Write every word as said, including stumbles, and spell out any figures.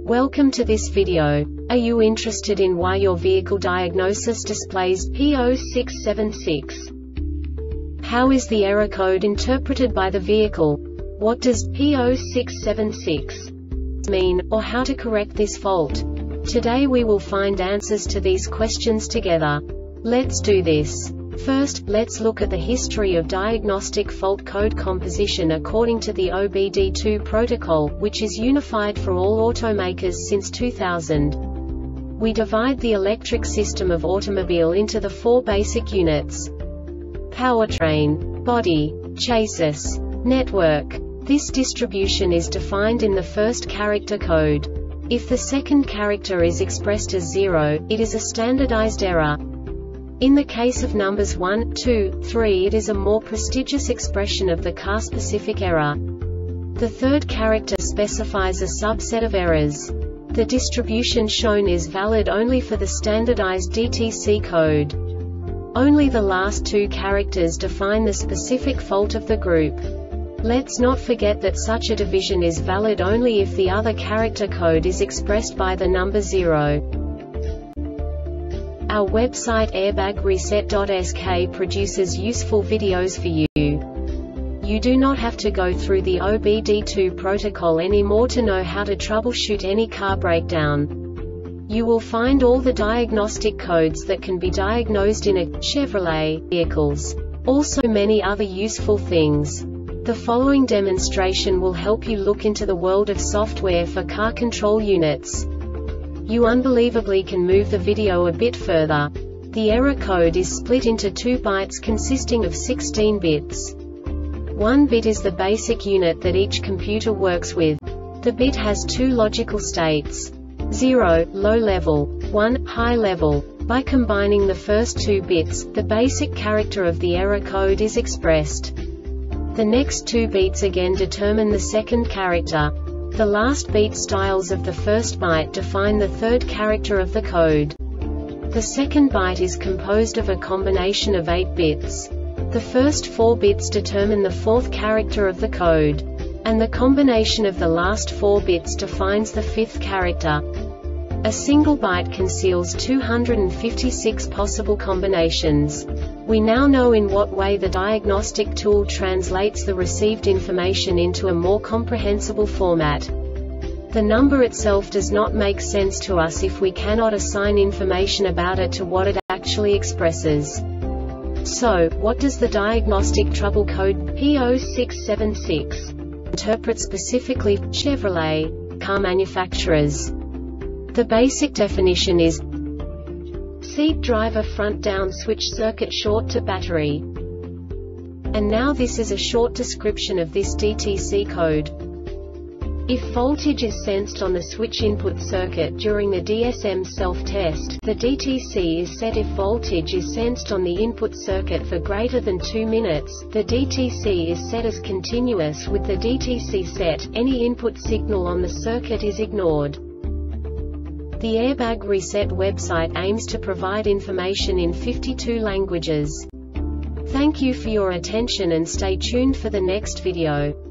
Welcome to this video. Are you interested in why your vehicle diagnosis displays P zero six seven six? How is the error code interpreted by the vehicle? What does P zero six seven six mean, or how to correct this fault? Today we will find answers to these questions together. Let's do this. First, let's look at the history of diagnostic fault code composition according to the O B D two protocol, which is unified for all automakers since two thousand. We divide the electric system of automobile into the four basic units: powertrain, body, chassis, network. This distribution is defined in the first character code. If the second character is expressed as zero, it is a standardized error. In the case of numbers one, two, three, it is a more prestigious expression of the car-specific error. The third character specifies a subset of errors. The distribution shown is valid only for the standardized D T C code. Only the last two characters define the specific fault of the group. Let's not forget that such a division is valid only if the other character code is expressed by the number zero. Our website airbag reset dot S K produces useful videos for you. You do not have to go through the O B D two protocol anymore to know how to troubleshoot any car breakdown. You will find all the diagnostic codes that can be diagnosed in a Chevrolet vehicles. Also many other useful things. The following demonstration will help you look into the world of software for car control units. You unbelievably can move the video a bit further. The error code is split into two bytes consisting of sixteen bits. One bit is the basic unit that each computer works with. The bit has two logical states: zero, low level, one, high level. By combining the first two bits, the basic character of the error code is expressed. The next two bits again determine the second character. The last beat styles of the first byte define the third character of the code. The second byte is composed of a combination of eight bits. The first four bits determine the fourth character of the code. And the combination of the last four bits defines the fifth character. A single byte conceals two hundred fifty-six possible combinations. We now know in what way the diagnostic tool translates the received information into a more comprehensible format. The number itself does not make sense to us if we cannot assign information about it to what it actually expresses. So, what does the diagnostic trouble code P zero six seven six interpret specifically for Chevrolet car manufacturers? The basic definition is seat driver front down switch circuit short to battery. And now this is a short description of this D T C code. If voltage is sensed on the switch input circuit during the D S M self-test, the D T C is set. If voltage is sensed on the input circuit for greater than two minutes, the D T C is set as continuous. With the D T C set, any input signal on the circuit is ignored. The Airbag Reset website aims to provide information in fifty-two languages. Thank you for your attention and stay tuned for the next video.